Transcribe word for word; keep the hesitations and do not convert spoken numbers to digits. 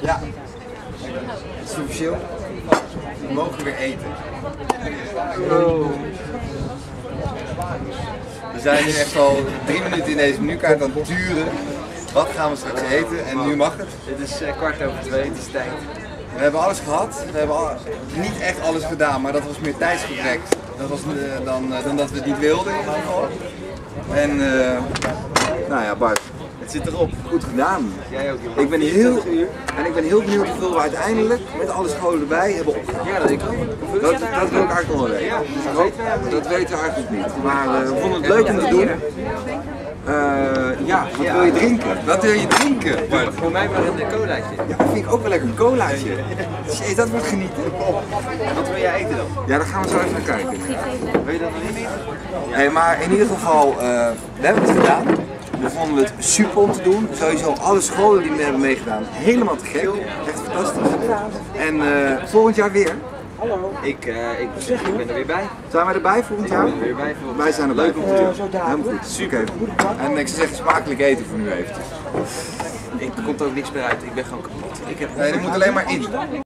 Ja, het is officieel. We mogen weer eten. Oh. We zijn nu echt al drie minuten in deze menukaart aan het turen. Wat gaan we straks eten en nu mag het. Dit is uh, kwart over twee, het is tijd. We hebben alles gehad. We hebben al, niet echt alles gedaan, maar dat was meer tijdsgebrek. Dat was uh, dan, uh, dan dat we het niet wilden in ieder geval. En uh, nou ja, Bart. Het zit erop. Goed gedaan. Jij ook, jongen. Ik ben heel, en ik ben heel benieuwd hoeveel we uiteindelijk met alle scholen erbij hebben opgehaald. Ja, dat denk ik ook. Dat, dat wil ik eigenlijk nog wel weten. Ja, dat, dat weten we eigenlijk niet. Maar uh, we vonden het leuk om te doen. Uh, ja, wat wil je drinken? Wat wil je drinken? Bart? Voor mij maar een colaatje. Ja, dat vind ik ook wel lekker, een colaatje. Dus, dat wordt genieten. Wat wil jij eten dan? Ja, daar gaan we zo even naar kijken. Wil je dat nog niet? Hey, maar in ieder geval, uh, we hebben het gedaan. We vonden het super om te doen. Sowieso alle scholen die we hebben meegedaan, helemaal te gek. Echt fantastisch. En uh, volgend jaar weer. Hallo. Ik, uh, ik, ik ben er weer bij. Zijn wij erbij volgend jaar? Ik ben er weer bij volgend jaar. Wij zijn erbij Leuk volgend jaar. Helemaal goed. Super. En ik zou zeggen, smakelijk eten voor nu eventjes. Ik, er komt ook niks meer uit. Ik ben gewoon kapot. Ik heb... Nee, er moet alleen maar in.